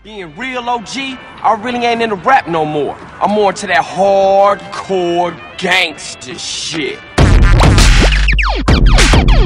Being real OG, I really ain't into rap no more. I'm more into that hardcore gangster shit.